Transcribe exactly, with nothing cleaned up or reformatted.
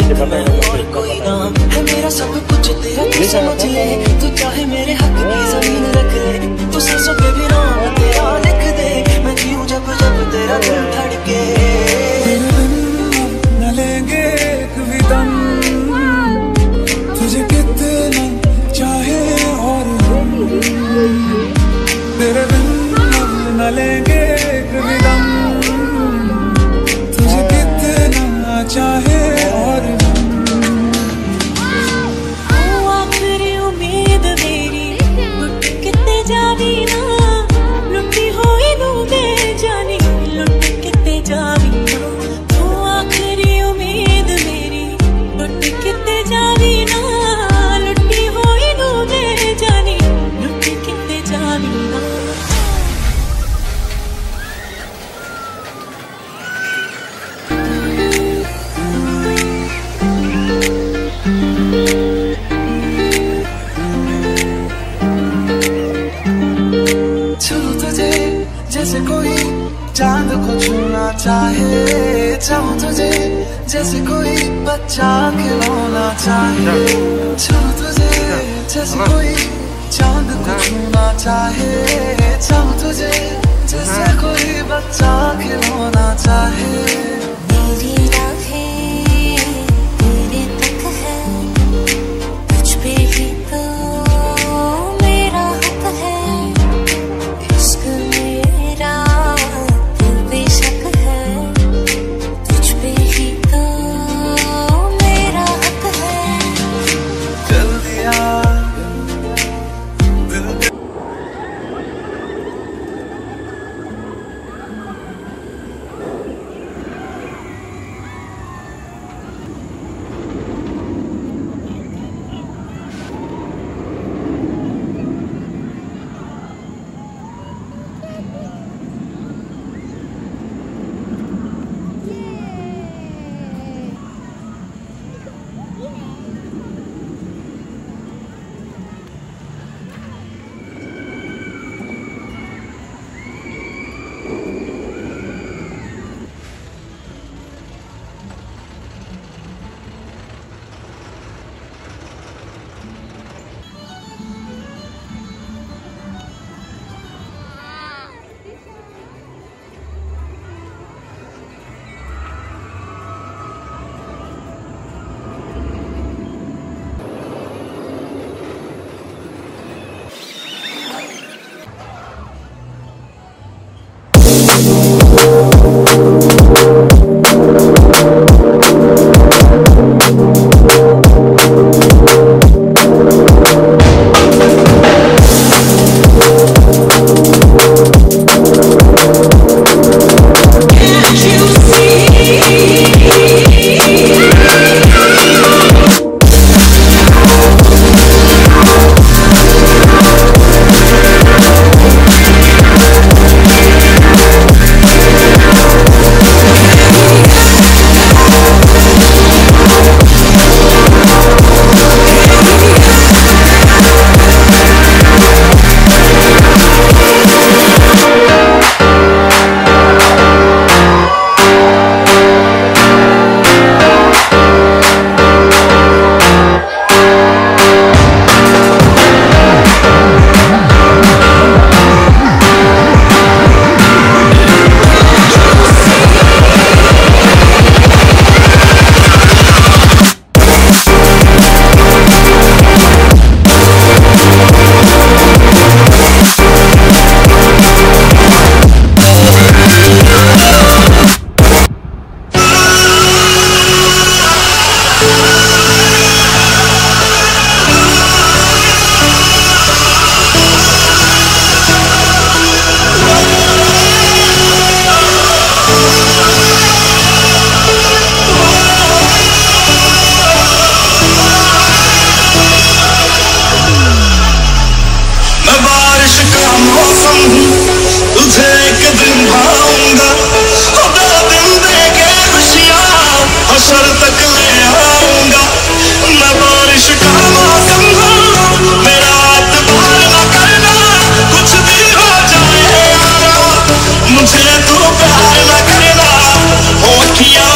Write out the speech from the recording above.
साथ मैं और कोई ना है मेरा सब कुछ तेरा तू समझ ले तू चाहे मेरे हक की जमीन रख ले तू सांसों पे भी नाम तेरा लिख दे मैं जीऊं जब जब तेरा दिल धड़के न लेंगे एक भी दम तुझे कितना चाहे और तेरे बिन न लेंगे एक भी दम तुझे कितना चाहे और आखिरी उम्मीद मेरी लुट कितने जावी ना लुटी होई नू मैं जानी लुट कितने जावी ना तू आखिरी उम्मीद मेरी लुट कितने जावी ना लुटी होई नू मैं जानी लुट कितने जावी ना जैसे कोई चांद को छूना चाहे चाहूं तुझे जैसे कोई बच्चा खिलौना चाहे चाहूं तुझे जैसे कोई चांद को छूना चाहे चाहूं तुझे जैसे कोई बच्चा खिलौना चाहे मेरी राहें तेरे तक है तुझ पे ही तो मेरा हक है इश्क मेरा दिल बेशक है तुझ पे ही तो मेरा हक है चल दिया मुझे तो प्यार न करना हो अखियां